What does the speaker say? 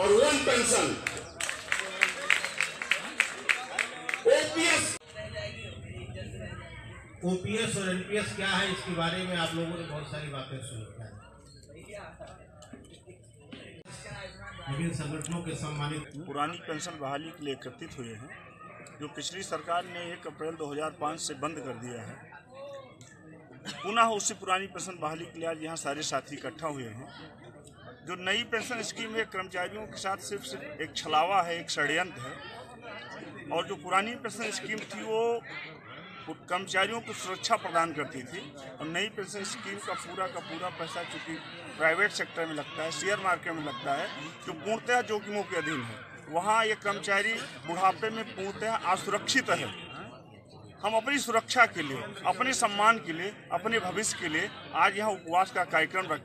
और one pension, OPS और NPS क्या है, इसके बारे में आप लोगों ने बहुत सारी बातें सुनी हैं, विभिन्न संगठनों के सम्मानित पुरानी पेंशन बहाली के लिए एकत्रित हुए हैं, जो पिछली सरकार ने 1 अप्रैल 2005 से बंद कर दिया है। पुनः उसी पुरानी पेंशन बहाली के लिए आज यहाँ सारे साथी इकट्ठा हुए हैं। जो नई पेंशन स्कीम है, कर्मचारियों के साथ सिर्फ एक छलावा है, एक षड्यंत्र है। और जो पुरानी पेंशन स्कीम थी वो कर्मचारियों को सुरक्षा प्रदान करती थी, और नई पेंशन स्कीम का पूरा पैसा चूँकि प्राइवेट सेक्टर में लगता है, शेयर मार्केट में लगता है, जो पूर्णतः जोखिमों के अधीन है, वहाँ ये कर्मचारी बुढ़ापे में पूर्णतः असुरक्षित है। हम अपनी सुरक्षा के लिए, अपने सम्मान के लिए, अपने भविष्य के लिए आज यहाँ उपवास का कार्यक्रम रखते हैं।